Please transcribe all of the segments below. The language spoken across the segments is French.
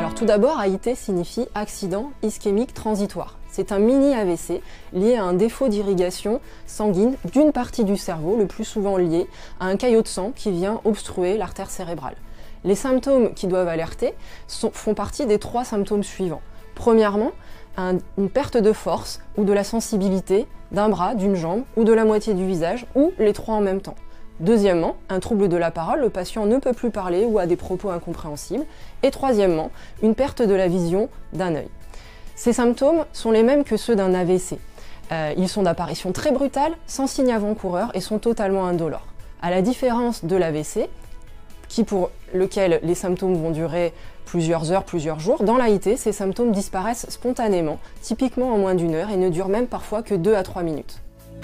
Alors tout d'abord, AIT signifie accident ischémique transitoire. C'est un mini AVC lié à un défaut d'irrigation sanguine d'une partie du cerveau, le plus souvent lié à un caillot de sang qui vient obstruer l'artère cérébrale. Les symptômes qui doivent alerter font partie des 3 symptômes suivants. Premièrement, une perte de force ou de la sensibilité d'un bras, d'une jambe ou de la moitié du visage, ou les 3 en même temps. Deuxièmement, un trouble de la parole, le patient ne peut plus parler ou a des propos incompréhensibles. Et troisièmement, une perte de la vision d'un œil. Ces symptômes sont les mêmes que ceux d'un AVC. Ils sont d'apparition très brutale, sans signe avant-coureur et sont totalement indolores. À la différence de l'AVC, pour lequel les symptômes vont durer plusieurs heures, plusieurs jours, dans l'AIT, ces symptômes disparaissent spontanément, typiquement en moins d'1 heure, et ne durent même parfois que 2 à 3 minutes.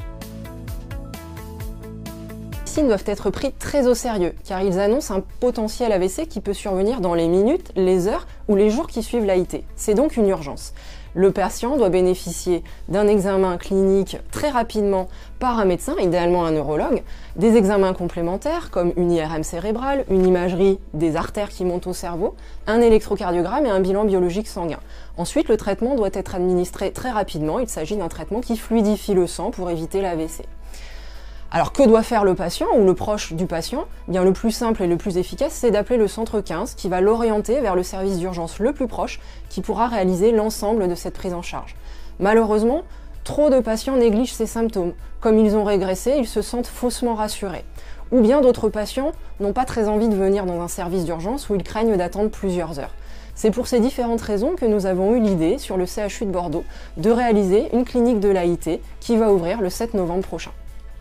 Les signes doivent être pris très au sérieux, car ils annoncent un potentiel AVC qui peut survenir dans les minutes, les heures ou les jours qui suivent l'AIT. C'est donc une urgence. Le patient doit bénéficier d'un examen clinique très rapidement par un médecin, idéalement un neurologue, des examens complémentaires comme une IRM cérébrale, une imagerie des artères qui montent au cerveau, un électrocardiogramme et un bilan biologique sanguin. Ensuite, le traitement doit être administré très rapidement. Il s'agit d'un traitement qui fluidifie le sang pour éviter l'AVC. Alors que doit faire le patient ou le proche du patient? Bien, le plus simple et le plus efficace, c'est d'appeler le centre 15 qui va l'orienter vers le service d'urgence le plus proche qui pourra réaliser l'ensemble de cette prise en charge. Malheureusement, trop de patients négligent ces symptômes. Comme ils ont régressé, ils se sentent faussement rassurés. Ou bien d'autres patients n'ont pas très envie de venir dans un service d'urgence où ils craignent d'attendre plusieurs heures. C'est pour ces différentes raisons que nous avons eu l'idée, sur le CHU de Bordeaux, de réaliser une clinique de l'AIT qui va ouvrir le 7 novembre prochain.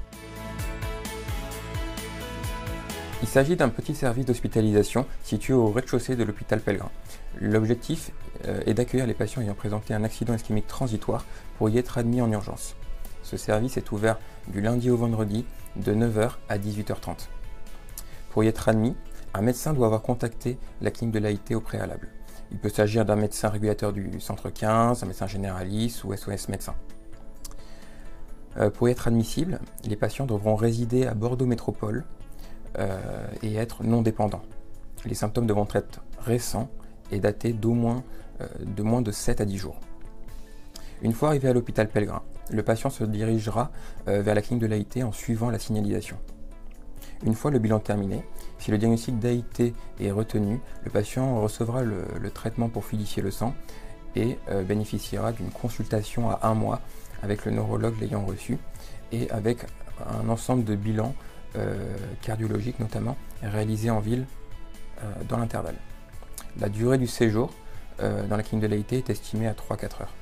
Il s'agit d'un petit service d'hospitalisation situé au rez-de-chaussée de l'hôpital Pellegrin. L'objectif est d'accueillir les patients ayant présenté un accident ischémique transitoire pour y être admis en urgence. Ce service est ouvert du lundi au vendredi de 9 h à 18 h 30. Pour y être admis, un médecin doit avoir contacté la clinique de l'AIT au préalable. Il peut s'agir d'un médecin régulateur du centre 15, un médecin généraliste ou SOS médecin. Pour y être admissible, les patients devront résider à Bordeaux Métropole et être non dépendants. Les symptômes devront être récents et datés de moins de 7 à 10 jours. Une fois arrivé à l'hôpital Pellegrin, le patient se dirigera vers la clinique de l'AIT en suivant la signalisation. Une fois le bilan terminé, si le diagnostic d'AIT est retenu, le patient recevra le traitement pour fluidifier le sang et bénéficiera d'une consultation à 1 mois avec le neurologue l'ayant reçu et avec un ensemble de bilans cardiologiques notamment réalisés en ville dans l'intervalle. La durée du séjour dans la clinique de l'AIT est estimée à 3-4 heures.